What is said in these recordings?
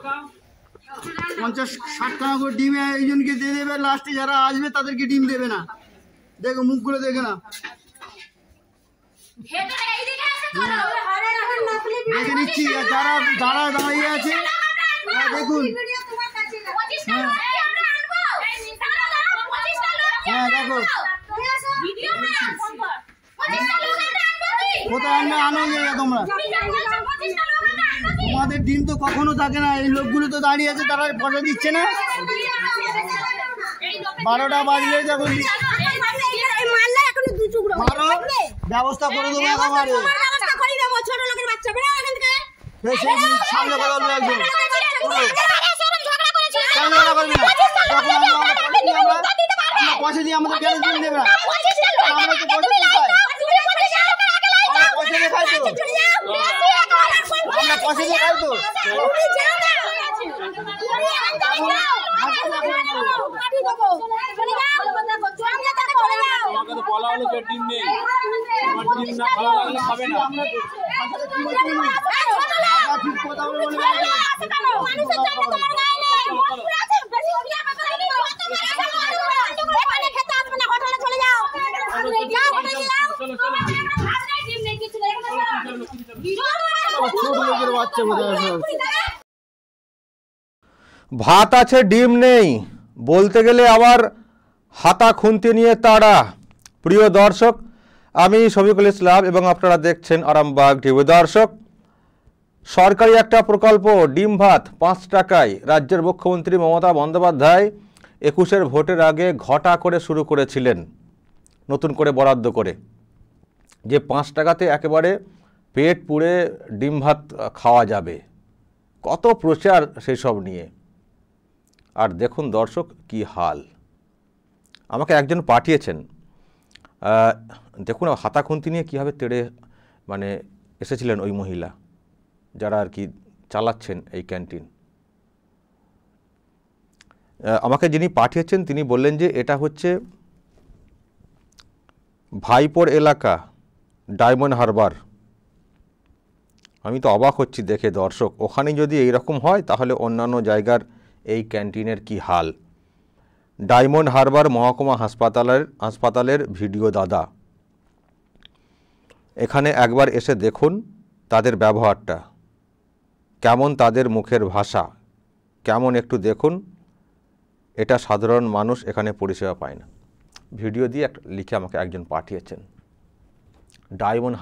50-60 টাকা করে ডিম একজনকে দিয়ে দেবে, লাস্টে যারা আসবে তাদেরকে ডিম দেবে না। দেখো মুখগুলো দেখে না, দেখে নিচ্ছি যারা যারা দাঁড়িয়ে আছে। দেখুন, হ্যাঁ দেখো কোথায় আনো তোমরা, তোমাদের ডিম তো কখনো থাকে না। এই লোকগুলো তো দাঁড়িয়ে আছে, তারা পয়সা দিচ্ছে না। 12টা বাজলে যখন ব্যবস্থা করে দেবো একেবারে। সামনে কথা বলবো একজন, পয়সা দিয়ে আমাদের গ্যাস ডিম দেবে না। আমরা তো পয়সা দিয়ে খাই, পয়সা দিয়ে খাই তো, আমরা পয়সা দিয়ে খাই তো। বলা হলো যে ডিম নেই, ডিম না ভালো লাগলে খাবে না। ভাত আছে ডিম নেই বলতে গেলে আবার হাতা খুন্তি নিয়ে তাড়া। প্রিয় দর্শক, আমি শফিকুল ইসলাম এবং আপনারা দেখছেন আরামবাগ টিভি। দর্শক, সরকারি একটা প্রকল্প ডিম ভাত 5 টাকায় রাজ্যের মুখ্যমন্ত্রী মমতা বন্দ্যোপাধ্যায় 21-এর ভোটের আগে ঘটা করে শুরু করেছিলেন, নতুন করে বরাদ্দ করে, যে 5 টাকাতে একেবারে পেট পুড়ে ডিম ভাত খাওয়া যাবে। কত প্রচার সেই সব নিয়ে। আর দেখুন দর্শক কি হাল। আমাকে একজন পাঠিয়েছেন, দেখুন হাতা খুন্তি নিয়ে কীভাবে তেড়ে মানে এসেছিলেন ওই মহিলা যারা আর কি চালাচ্ছেন এই ক্যান্টিন। আমাকে যিনি পাঠিয়েছেন তিনি বললেন যে এটা হচ্ছে ভাইপোর এলাকা, ডায়মন্ড হারবার। আমি তো অবাক হচ্ছি দেখে দর্শক, ওখানে যদি এইরকম হয় তাহলে অন্যান্য জায়গার এই ক্যান্টিনের কি হাল। ডায়মন্ড হারবার মহকুমা হাসপাতালের ভিডিও দাদা, এখানে একবার এসে দেখুন তাদের ব্যবহারটা কেমন, তাদের মুখের ভাষা কেমন একটু দেখুন। এটা সাধারণ মানুষ এখানে পরিষেবা পায় না। ভিডিও দিয়ে লিখে আমাকে একজন পাঠিয়েছেন। ডায়মন্ড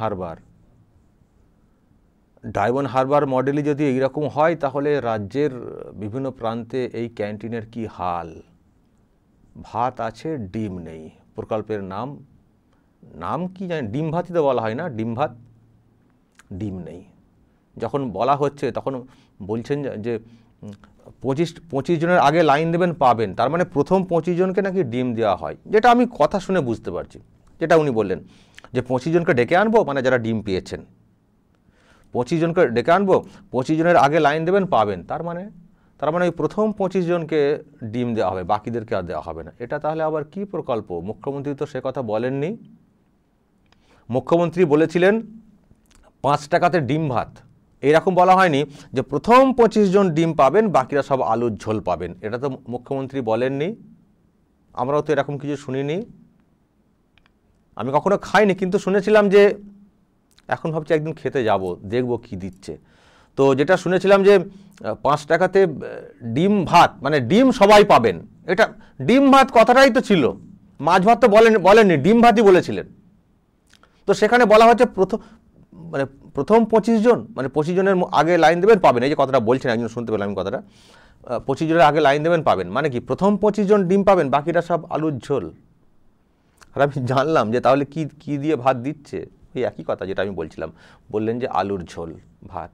হারবার মডেলই যদি এইরকম হয় তাহলে রাজ্যের বিভিন্ন প্রান্তে এই ক্যান্টিনের কি হাল। ভাত আছে ডিম নেই, প্রকল্পের নাম কি জানি, ডিম ভাতই তো বলা হয় না, ডিম ভাত, ডিম নেই। যখন বলা হচ্ছে তখন বলছেন যে 25 জনের আগে লাইন দেবেন পাবেন, তার মানে প্রথম 25 জনকে নাকি ডিম দেওয়া হয়, যেটা আমি কথা শুনে বুঝতে পারছি। যেটা উনি বললেন যে 25 জনকে ডেকে আনবো, মানে যারা ডিম পেয়েছেন 25 জনকে ডেকে আনবো, 25 জনের আগে লাইন দেবেন পাবেন, তার মানে ওই প্রথম 25 জনকে ডিম দেওয়া হবে, বাকিদেরকে আর দেওয়া হবে না। এটা তাহলে আবার কি প্রকল্প? মুখ্যমন্ত্রী তো সে কথা বলেননি। মুখ্যমন্ত্রী বলেছিলেন 5 টাকাতে ডিম ভাত, এরকম বলা হয়নি যে প্রথম 25 জন ডিম পাবেন, বাকিরা সব আলুর ঝোল পাবেন। এটা তো মুখ্যমন্ত্রী বলেননি, আমরাও তো এরকম কিছু শুনিনি। আমি কখনো খাইনি, কিন্তু শুনেছিলাম যে, এখন ভাবছি একদিন খেতে যাব, দেখব কি দিচ্ছে। তো যেটা শুনেছিলাম যে 5 টাকাতে ডিম ভাত, মানে ডিম সবাই পাবেন। এটা ডিম ভাত কথাটাই তো ছিল, মাছ ভাত তো বলেননি, ডিম ভাতই বলেছিলেন। তো সেখানে বলা হচ্ছে প্রথম 25 জন, মানে 25 জনের আগে লাইন দেবেন পাবেন। এই যে কথাটা বলছেন, একজন শুনতে পেলাম আমি কথাটা, 25 জনের আগে লাইন দেবেন পাবেন, মানে কি প্রথম 25 জন ডিম পাবেন, বাকিরা সব আলুর ঝোল। আর আমি জানলাম যে তাহলে কি দিয়ে ভাত দিচ্ছে, ওই একই কথা যেটা আমি বলছিলাম। বললেন যে আলুর ঝোল ভাত।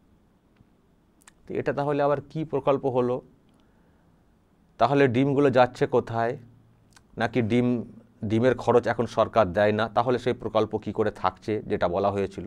এটা তাহলে আবার কি প্রকল্প হলো? তাহলে ডিমগুলো যাচ্ছে কোথায়? নাকি ডিমের খরচ এখন সরকার দেয় না, তাহলে সেই প্রকল্প কি করে থাকছে যেটা বলা হয়েছিল?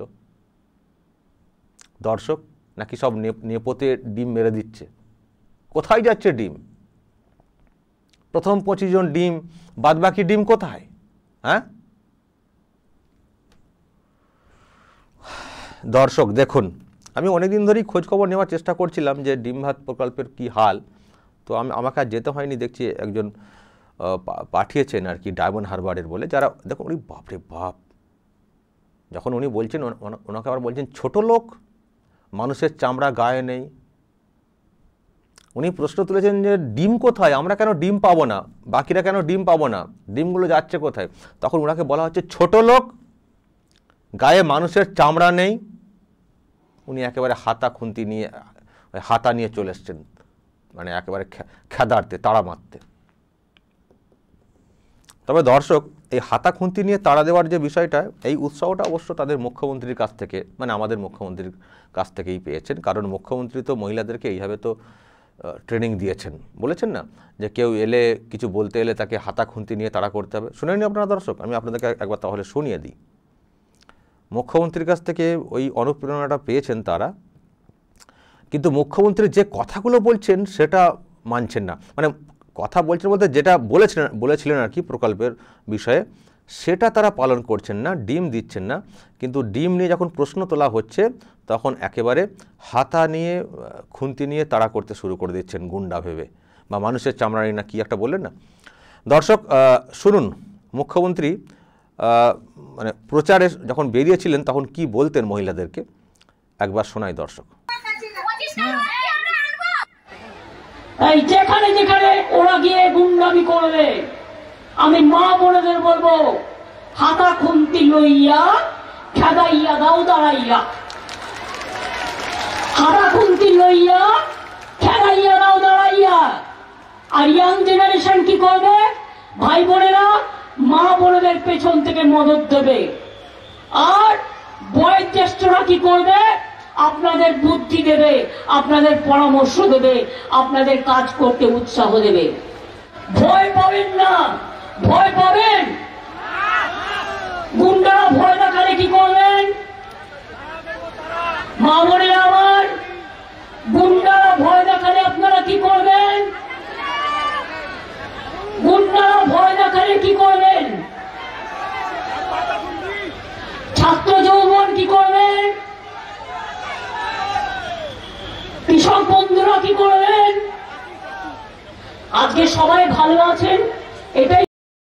দর্শক, নাকি সব নেপোতে ডিম মেরে দিচ্ছে? কোথায় যাচ্ছে ডিম? প্রথম 25 জন ডিম, বাদ বাকি ডিম কোথায়? হ্যাঁ দর্শক দেখুন, আমি অনেকদিন ধরেই খোঁজখবর নেওয়ার চেষ্টা করছিলাম যে ডিম ভাত প্রকল্পের কি হাল। তো আমাকে আর যেতে হয়নি, দেখছি একজন পাঠিয়েছেন আর কি ডায়মন্ড হারবারের বলে, যারা দেখুন উনি বাপরে বাপ, যখন উনি বলছেন ওনাকে আবার বলছেন ছোট লোক, মানুষের চামড়া গায়ে নেই। উনি প্রশ্ন তুলেছেন যে ডিম কোথায়, আমরা কেন ডিম পাবো না, বাকিরা কেন ডিম পাবো না, ডিমগুলো যাচ্ছে কোথায়? তখন ওনাকে বলা হচ্ছে ছোট লোক, গায়ে মানুষের চামড়া নেই। উনি একেবারে হাতা নিয়ে চলে এসছেন, মানে একেবারে খেদারতে, তাড়া মারতে। তবে দর্শক, এই হাতা খুন্তি নিয়ে তাড়া দেওয়ার যে বিষয়টা, এই উৎসাহটা অবশ্য তাদের মুখ্যমন্ত্রীর কাছ থেকে, মানে আমাদের মুখ্যমন্ত্রীর কাছ থেকেই পেয়েছেন। কারণ মুখ্যমন্ত্রী তো মহিলাদেরকে এইভাবে তো ট্রেনিং দিয়েছেন, বলেছেন না যে কেউ এলে, কিছু বলতে এলে তাকে হাতা খুন্তি নিয়ে তাড়া করতে হবে। শুনে নিন আপনারা দর্শক, আমি আপনাদেরকে একবার তাহলে শুনিয়ে দিই। মুখ্যমন্ত্রীর কাছ থেকে ওই অনুপ্রেরণাটা পেয়েছেন তারা, কিন্তু মুখ্যমন্ত্রী যে কথাগুলো বলছেন সেটা মানছেন না। মানে কথা বলছেন বলতে যেটা বলেছিলেন আর কি প্রকল্পের বিষয়ে, সেটা তারা পালন করছেন না, ডিম দিচ্ছেন না। কিন্তু ডিম নিয়ে যখন প্রশ্ন তোলা হচ্ছে তখন একেবারে হাতা নিয়ে, খুন্তি নিয়ে তাড়া করতে শুরু করে দিচ্ছেন, গুন্ডা ভেবে, বা মানুষের চামড়া নিয়ে না কি একটা বললেন না। দর্শক শুনুন, মুখ্যমন্ত্রী মানে প্রচারে যখন বেরিয়েছিলেন তখন কি বলতেন মহিলাদেরকে, একবার শোনাই দর্শক। এই যেখানে যেখানে ওরা গিয়ে গুন্ডামি করবে, আমি মা বোনেদের বলবো, হাতা খুন্তি লইয়া খেদাইয়া দাও দাঁড়াইয়া, হাতা খুন্তি লইয়া খেদাইয়া দাও দাঁড়াইয়া। আর ইয়াং জেনারেশন কি করবে? ভাই বোনেরা মা বোনেদের পেছন থেকে মদত দেবে। আর বয়োজ্যেষ্ঠরা কি করবে? আপনাদের বুদ্ধি দেবে, আপনাদের পরামর্শ দেবে, আপনাদের কাজ করতে উৎসাহ দেবে। ভয় পাবেন না, ভয় পাবেন? গুন্ডারা ভয় দেখালে কি করবেন? মা বোনেরা আমার, গুন্ডারা ভয় দেখালে আপনারা কি করবেন? গুন্ডারা ভয় দেখালে কি করবেন? ছাত্র যৌবন কি করবেন? কৃষক বন্ধুরা কি করবেন? আজকে সবাই ভালো আছেন, এটাই।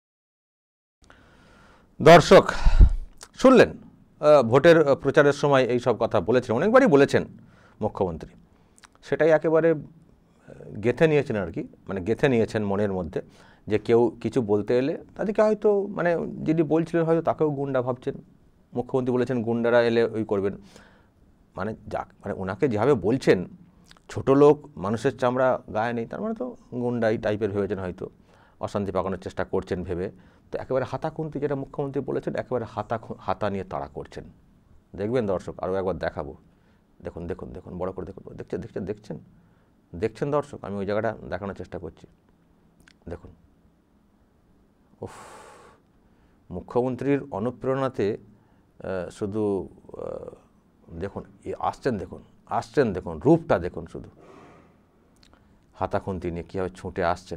দর্শক শুনলেন, ভোটের প্রচারের সময় এই সব কথা বলেছেন, অনেকবারই বলেছেন মুখ্যমন্ত্রী। সেটাই একেবারে গেঁথে নিয়েছেন আর কি, মানে গেঁথে নিয়েছেন মনের মধ্যে, যে কেউ কিছু বলতে এলে তাদেরকে হয়তো, মানে যিনি বলছিলেন হয়তো তাকেও গুন্ডা ভাবছেন। মুখ্যমন্ত্রী বলেছেন গুন্ডারা এলে ওই করবেন, মানে যাক, মানে ওনাকে যেভাবে বলছেন ছোট লোক, মানুষের চামড়া গায়ে নেই, তার মানে তো গুন্ডাই টাইপের ভেবেছেন, হয়তো অশান্তি পাকানোর চেষ্টা করছেন ভেবে। তো একেবারে হাতা খুন্তি, যেটা মুখ্যমন্ত্রী বলেছেন, একেবারে হাতা নিয়ে তাড়া করছেন। দেখবেন দর্শক, আরও একবার দেখাবো, দেখুন দেখুন দেখুন, বড় করে দেখুন, দেখছেন দর্শক, আমি ওই জায়গাটা দেখানোর চেষ্টা করছি, দেখুন। উফ, মুখ্যমন্ত্রীর অনুপ্রেরণাতে শুধু দেখুন আসছেন দেখুন, রূপটা দেখুন, শুধু হাতা খুন্তি নিয়ে কীভাবে ছুটে আসছেন।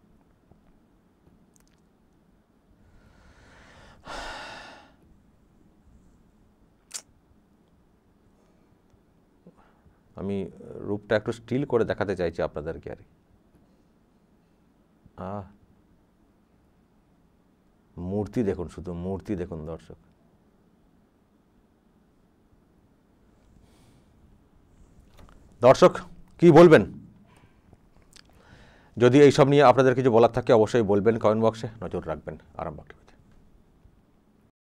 আমি রূপটা একটু স্টিল করে দেখাতে চাইছি আপনাদেরকে আর কি। মূর্তি দেখুন, শুধু মূর্তি দেখুন দর্শক। দর্শক কি বলবেন? যদি এইসব নিয়ে আপনাদের কিছু বলার থাকে অবশ্যই বলবেন, কমেন্ট বক্সে নজর রাখবেন। আরামবাগ।